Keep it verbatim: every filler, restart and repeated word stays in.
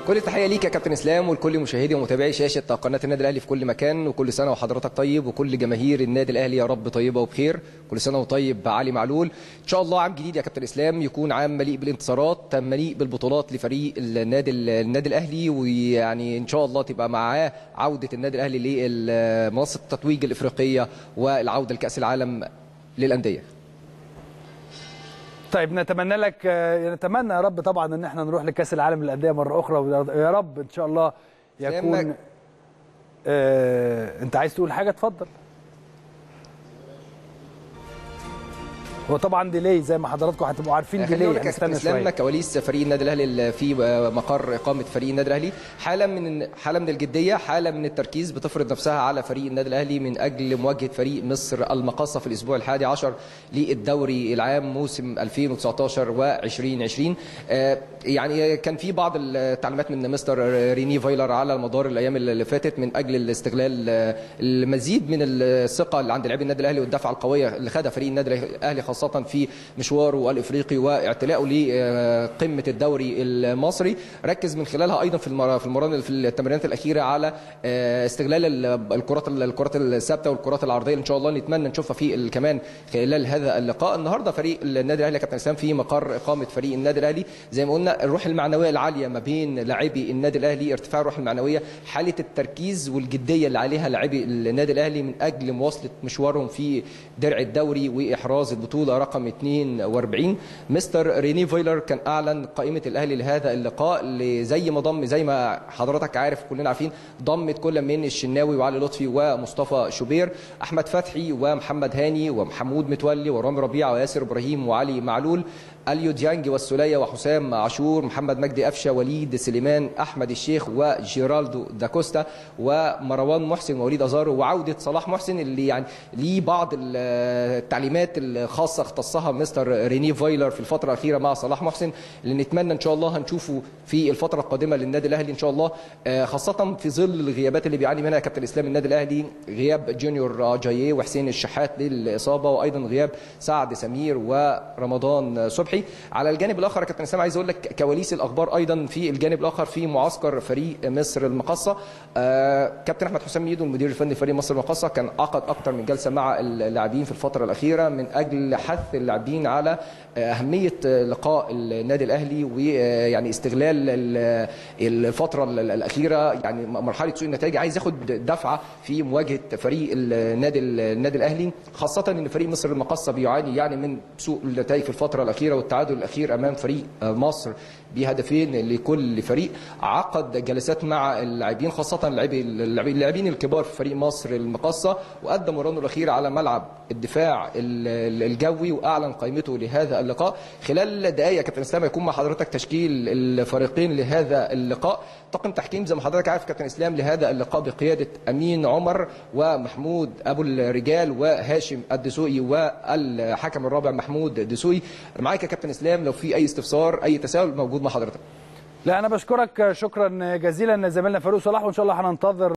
كل التحيه ليك يا كابتن اسلام ولكل مشاهدي ومتابعي شاشه قناه النادي الاهلي في كل مكان، وكل سنه وحضرتك طيب وكل جماهير النادي الاهلي يا رب طيبه وبخير. كل سنه وطيب علي معلول. ان شاء الله عام جديد يا كابتن اسلام يكون عام مليء بالانتصارات، مليء بالبطولات لفريق النادي النادي الاهلي، ويعني ان شاء الله تبقى معاه عوده النادي الاهلي لمنصه التتويج الافريقيه والعوده لكاس العالم للانديه. طيب نتمنى لك نتمنى يا رب طبعا ان احنا نروح لكاس العالم للانديه مره اخرى، ويا رب ان شاء الله يكون. آه، انت عايز تقول حاجه؟ اتفضل. هو طبعا ديلي زي ما حضراتكم هتبقوا عارفين، ديلي هنستنى شويه. كواليس فريق النادي الاهلي في مقر اقامه فريق النادي الاهلي، حاله من حاله من الجديه، حاله من التركيز بتفرض نفسها على فريق النادي الاهلي من اجل مواجهه فريق مصر المقاصه في الاسبوع الحادي عشر للدوري العام موسم ألفين وتسعطاشر وعشرين عشرين. يعني كان في بعض التعليمات من مستر ريني فايلر على مدار الايام اللي فاتت من اجل الاستغلال المزيد من الثقه اللي عند لاعبي النادي الاهلي والدفعه القويه اللي خدها فريق النادي الاهلي خاصه في مشواره الافريقي واعتلائه لقمه الدوري المصري. ركز من خلالها ايضا في المران في التمرينات الاخيره على استغلال الكرات الكرات الثابته والكرات العرضيه اللي ان شاء الله نتمنى نشوفها في كمان خلال هذا اللقاء. النهارده فريق النادي الاهلي كابتن اسلام في مقر اقامه فريق النادي الاهلي، زي ما قلنا الروح المعنويه العاليه ما بين لاعبي النادي الاهلي، ارتفاع الروح المعنويه، حاله التركيز والجديه اللي عليها لاعبي النادي الاهلي من اجل مواصله مشوارهم في درع الدوري واحراز البطوله رقم اثنين وأربعين. مستر ريني فايلر كان اعلن قائمه الاهلي لهذا اللقاء، زي ما ضم زي ما حضرتك عارف كلنا عارفين ضمت كل من الشناوي وعلي لطفي ومصطفى شوبير، احمد فتحي ومحمد هاني ومحمود متولي ورامي ربيعه وياسر ابراهيم وعلي معلول، اليو ديانج والسوليه وحسام عاشور، محمد مجدي قفشه، وليد سليمان، احمد الشيخ وجيرالدو داكوستا ومروان محسن ووليد ازارو، وعوده صلاح محسن اللي يعني ليه بعض التعليمات الخاصه اختصها مستر ريني فايلر في الفتره الاخيره مع صلاح محسن، اللي نتمنى ان شاء الله هنشوفه في الفتره القادمه للنادي الاهلي ان شاء الله، خاصه في ظل الغيابات اللي بيعاني منها كابتن اسلام النادي الاهلي، غياب جونيور جاييه وحسين الشحات للاصابه، وايضا غياب سعد سمير ورمضان صبحي. على الجانب الاخر يا كابتن اسلام عايز اقول لك كواليس الاخبار ايضا في الجانب الاخر في معسكر فريق مصر المقاصه. آه كابتن احمد حسام ميدو المدير الفني لفريق مصر المقاصه كان عقد اكثر من جلسه مع اللاعبين في الفتره الاخيره من اجل حث اللاعبين على اهميه لقاء النادي الاهلي، ويعني استغلال الفتره الاخيره يعني مرحله سوء النتائج، عايز ياخد دفعه في مواجهه فريق النادي النادي الاهلي، خاصه ان فريق مصر المقاصه بيعاني يعني من سوء النتائج في الفتره الاخيره والتعادل الاخير امام فريق مصر بهدفين لكل فريق. عقد جلسات مع اللاعبين خاصه اللاعبين الكبار في فريق مصر المقاصه، وقدم مرانه الاخير على ملعب الدفاع الجوي، واعلن قائمته لهذا اللقاء. خلال دقائق كابتن اسلام يكون مع حضرتك تشكيل الفريقين لهذا اللقاء. طاقم تحكيم زي ما حضرتك عارف كابتن اسلام لهذا اللقاء بقياده امين عمر ومحمود ابو الرجال وهاشم الدسوقي والحكم الرابع محمود دسوقي. معاك يا كابتن اسلام لو في اي استفسار اي تساؤل موجود مع حضرتك. لا انا بشكرك شكرا جزيلا زميلنا فاروق صلاح، وان شاء الله هننتظر